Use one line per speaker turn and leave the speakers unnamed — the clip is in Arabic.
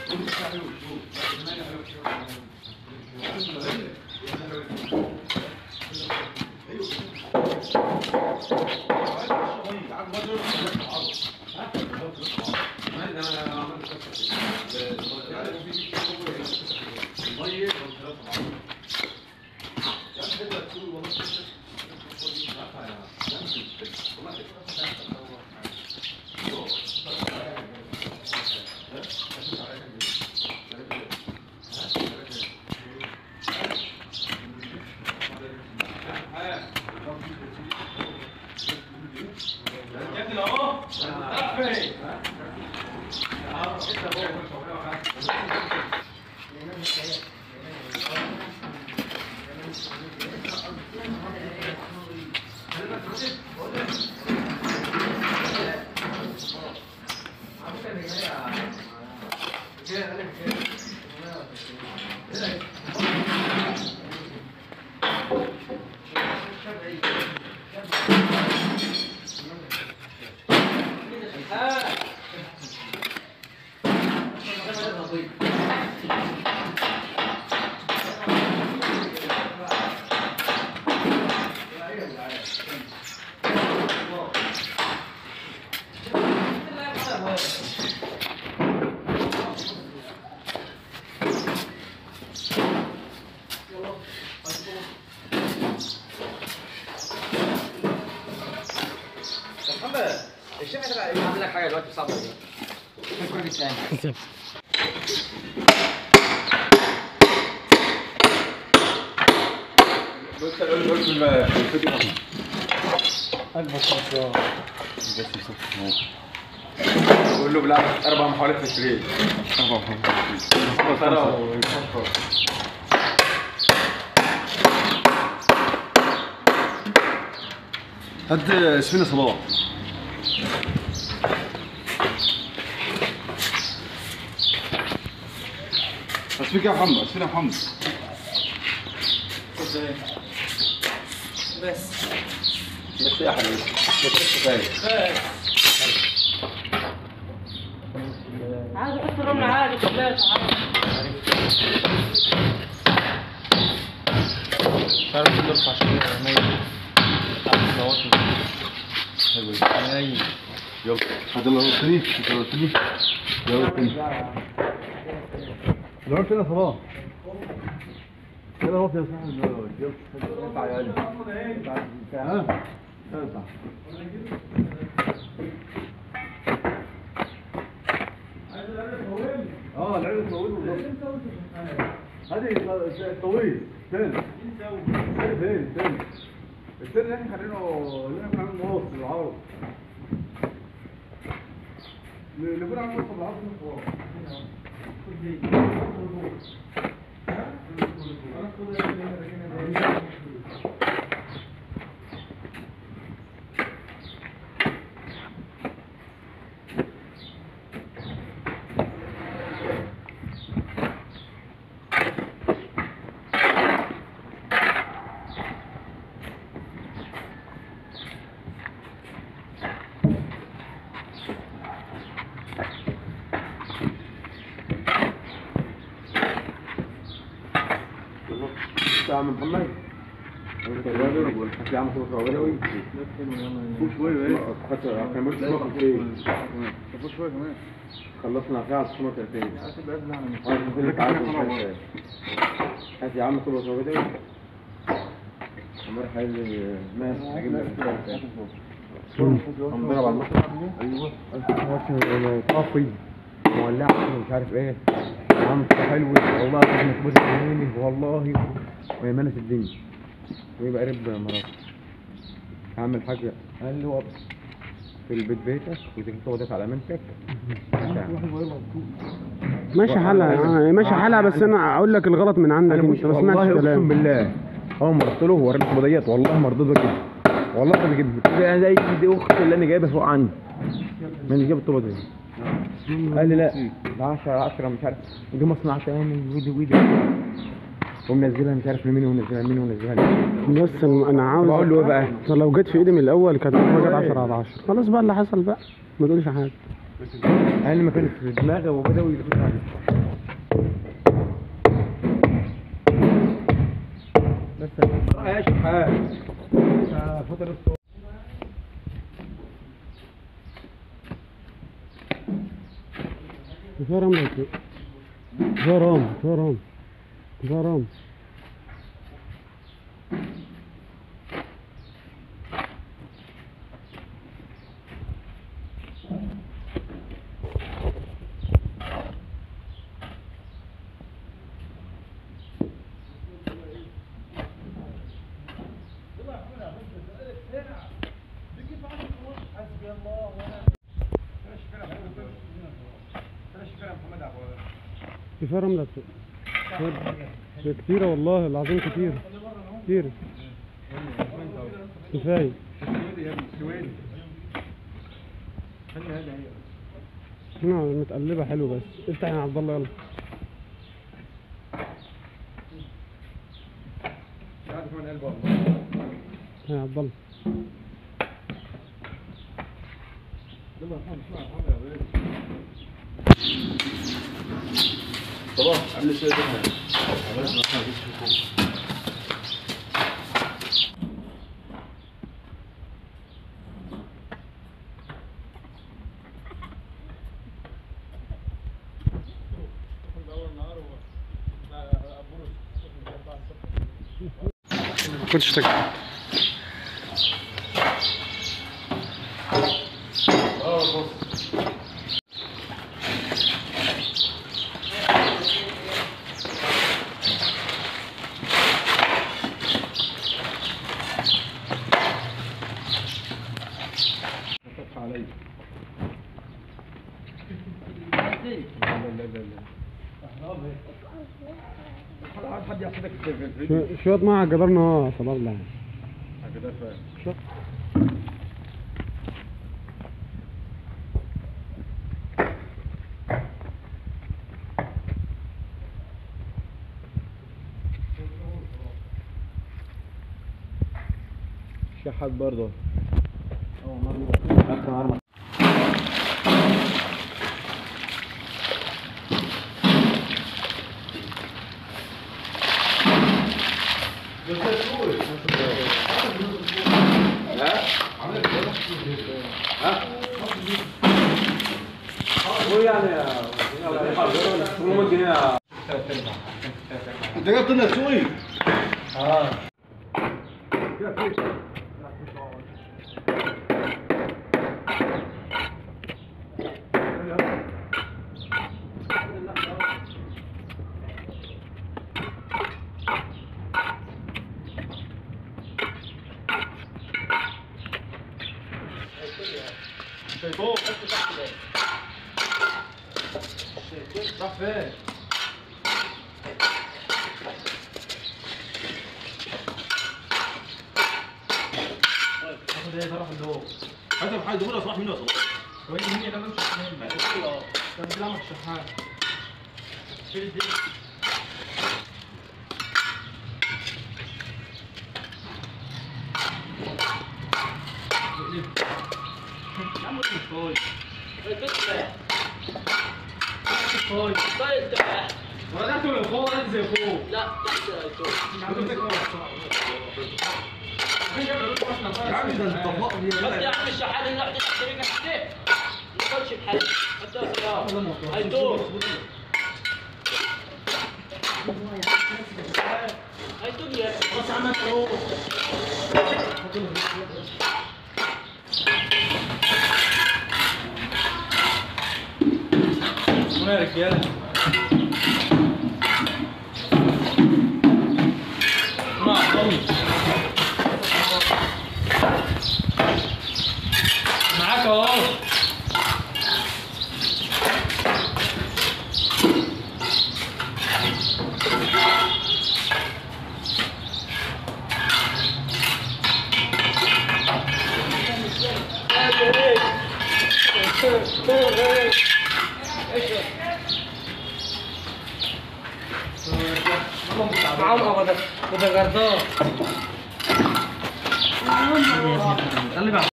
الشيخ عامل لك حاجه دلوقتي صعبه دي. شكرا لله. بص قول في الفيديو قول له بلعب 4 محاولات في التريد. 4 محاولات.
هات سفينة صباح. اسفيك يا محمد، اسفين يا محمد.
بس
يا حبيبي. بس كفاية.
عادي حط الرملة عادي كوباية
تعرف ترفع شوية مية. حلو.
يلا هذا اللي قلتني، يلا قلتني. لو فين صباح؟ كده هو يا صاحبي يلا اطلع يا قلبي. ها؟ اطلع. العيد طويل بالظبط. هذه طويل فين؟ فين؟ السن اللي احنا خلينا نعمل مواصل بالعرض. نقول عن مواصل بالعرض من فوق. عم محمد يا عم شويه كمان خلصنا في على السمك تاني هات يا عم صبر صبر امبارح قال لي ماشي هجيب لك هنضرب على المطعم طافي مولع مش عارف ايه عم حلو والله كنت مخبوط مني والله ويمنة الدنيا ويبقى قريب مرات هعمل حاجة قال له في البيت بيتك وتاخد على امانتك
ماشي حالها بس انا اقول لك الغلط من عندك انت ما سمعتش كلام
اقسم بالله اول ما رحت له وريت الصبيات والله ما رضيت كده والله ما جبت انا زي دي اختي اللي انا جايبها فوق عني من جاب الطوبه دي قال لي لا ده 10 مش عارف ودي مصنع تاني ودي ومنزلها مش عارف لمين ومنزلها لمين ومنزلها لمين
بس انا عاوز
بقول له ايه بقى
لو جت في ايدي من الاول كانت جت 10 على 10 خلاص بقى اللي حصل بقى ما تقولش حاجه
اقل ما كانت في دماغي وبداوا يلفوا عليه. بس يا شحات فترة الصوت.
كفايه رمل كفايه رام كفايه رام كفايه رام. كفايه رملة كتيرة والله العظيم كتير كتير كفايه. هنا متقلبة حلو بس افتح يا عبد الله يلا. يا عبد الله
خلاص عملنا شوية دهن.
كنتش تكتب.
حد ياخذك في
شوية ما قدرنا صبر الله.
هكذا فاهم.
شوف
شحات برضه.
انت جبت لنا سوي. فوق حط تحت راح فين؟ هذا راح له هذا بحاجه دول راح منه اصلا وين هي كان مش مهم كان بيلعب الشحات في الدين عمو الفوي فوي طيب تبع ولا تقول فوق انزل فوق لا تحت يا عم ده انت فاضي يا عم الشحات اللي قاعد يشتري نفسه ما تقولش بحل حتى سلام هيدور هيدور يا بس عم تروح مالك يا معاك اهو معاهم ابدا وده غردان